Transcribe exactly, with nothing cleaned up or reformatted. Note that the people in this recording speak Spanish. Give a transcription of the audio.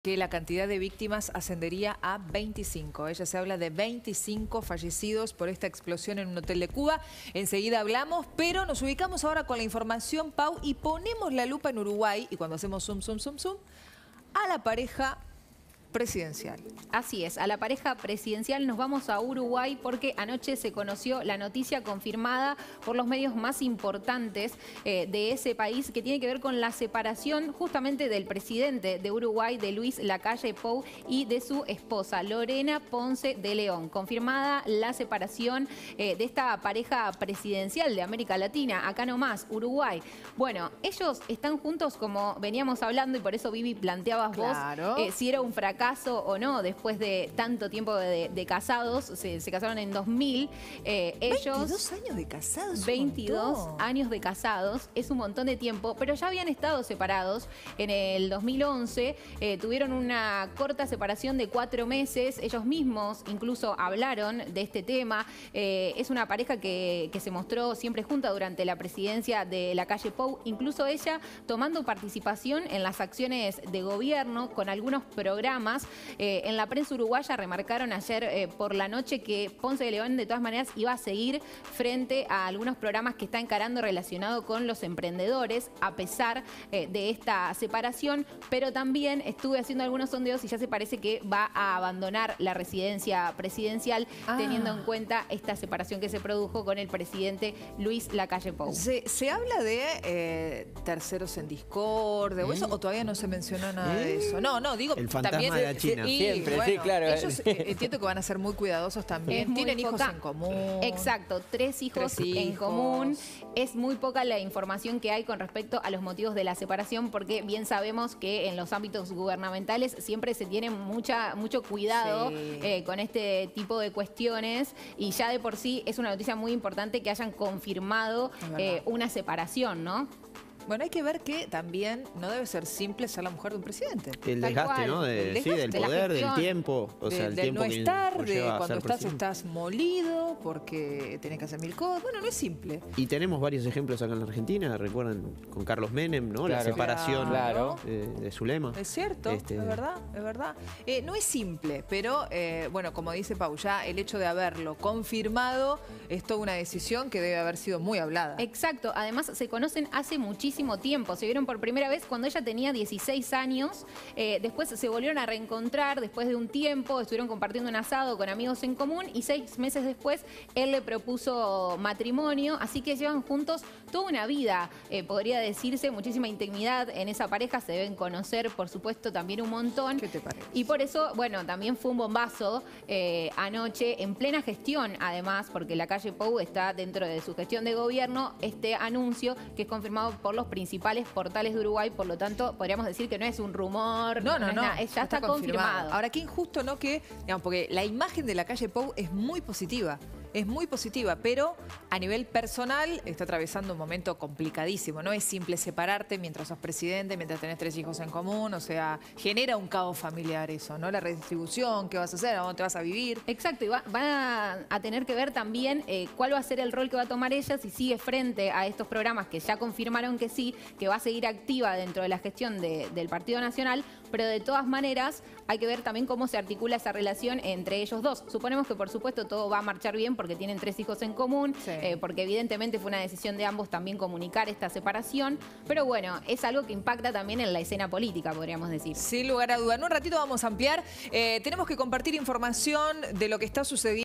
que la cantidad de víctimas ascendería a veinticinco. Ella se habla de veinticinco fallecidos por esta explosión en un hotel de Cuba. Enseguida hablamos, pero nos ubicamos ahora con la información, Pau, y ponemos la lupa en Uruguay, y cuando hacemos zoom, zoom, zoom, zoom, a la pareja presidencial. Así es, a la pareja presidencial nos vamos a Uruguay porque anoche se conoció la noticia confirmada por los medios más importantes eh, de ese país, que tiene que ver con la separación justamente del presidente de Uruguay, de Luis Lacalle Pou, y de su esposa, Lorena Ponce de León. Confirmada la separación eh, de esta pareja presidencial de América Latina, acá nomás, Uruguay. Bueno, ellos están juntos como veníamos hablando, y por eso, Vivi, planteabas Claro. vos eh, si era un fracaso caso o no, después de tanto tiempo de, de casados. Se, se casaron en dos mil. Eh, ellos, veintidós años de casados. veintidós años de casados, es un montón de tiempo, pero ya habían estado separados en el dos mil once. Eh, tuvieron una corta separación de cuatro meses. Ellos mismos incluso hablaron de este tema. Eh, es una pareja que, que se mostró siempre junta durante la presidencia de Lacalle Pou, incluso ella tomando participación en las acciones de gobierno con algunos programas. Eh, en la prensa uruguaya remarcaron ayer eh, por la noche que Ponce de León de todas maneras iba a seguir frente a algunos programas que está encarando relacionado con los emprendedores a pesar eh, de esta separación, pero también estuve haciendo algunos sondeos y ya se parece que va a abandonar la residencia presidencial ah. teniendo en cuenta esta separación que se produjo con el presidente Luis Lacalle Pou. ¿Se, se habla de eh, terceros en discordia o ¿Eh? eso, o todavía no se mencionó nada ¿Eh? de eso? No, no, digo, el fantasma también de la China. Y, Siempre, bueno, sí, claro. Ellos eh, entiendo que van a ser muy cuidadosos también. Tienen hijos en común. Exacto, tres hijos tres en hijos. común. Es muy poca la información que hay con respecto a los motivos de la separación, porque bien sabemos que en los ámbitos gubernamentales siempre se tiene mucha, mucho cuidado sí. eh, con este tipo de cuestiones, y ya de por sí es una noticia muy importante que hayan confirmado eh, una separación, ¿no? Bueno, hay que ver que también no debe ser simple ser la mujer de un presidente. El desgaste, ¿no? De, el desgaste, sí, del poder, del tiempo. O de, sea, el de tiempo no que estar, de cuando estás presidente. estás molido porque tenés que hacer mil cosas. Bueno, no es simple. Y tenemos varios ejemplos acá en la Argentina. Recuerdan con Carlos Menem, ¿no? Claro, la separación claro. de, de Zulema. Es cierto, este... es verdad, es verdad. Eh, no es simple, pero eh, bueno, como dice Pau, ya el hecho de haberlo confirmado es toda una decisión que debe haber sido muy hablada. Exacto. Además, se conocen hace muchísimo tiempo. Se vieron por primera vez cuando ella tenía dieciséis años, eh, después se volvieron a reencontrar después de un tiempo, estuvieron compartiendo un asado con amigos en común, y seis meses después él le propuso matrimonio, así que llevan juntos toda una vida, eh, podría decirse, muchísima intimidad en esa pareja, se deben conocer, por supuesto, también un montón. ¿Qué te parece? Y por eso, bueno, también fue un bombazo eh, anoche, en plena gestión, además, porque Lacalle Pou está dentro de su gestión de gobierno, este anuncio que es confirmado por los principales portales de Uruguay, por lo tanto podríamos decir que no es un rumor, no, no, no, no, no es nada, ya está, está confirmado. confirmado. Ahora, qué injusto, ¿no? Que, digamos, porque la imagen de Lacalle Pou es muy positiva. Es muy positiva, pero a nivel personal está atravesando un momento complicadísimo. No es simple separarte mientras sos presidente, mientras tenés tres hijos en común. O sea, genera un caos familiar eso, ¿no? La redistribución, ¿qué vas a hacer? ¿A dónde te vas a vivir? Exacto, y va, van a, a tener que ver también eh, cuál va a ser el rol que va a tomar ella si sigue frente a estos programas que ya confirmaron que sí, que va a seguir activa dentro de la gestión de, del Partido Nacional, pero de todas maneras hay que ver también cómo se articula esa relación entre ellos dos. Suponemos que por supuesto todo va a marchar bien porque tienen tres hijos en común, sí. eh, porque evidentemente fue una decisión de ambos también comunicar esta separación, pero bueno, es algo que impacta también en la escena política, podríamos decir. Sin lugar a duda. En un ratito vamos a ampliar. Eh, tenemos que compartir información de lo que está sucediendo.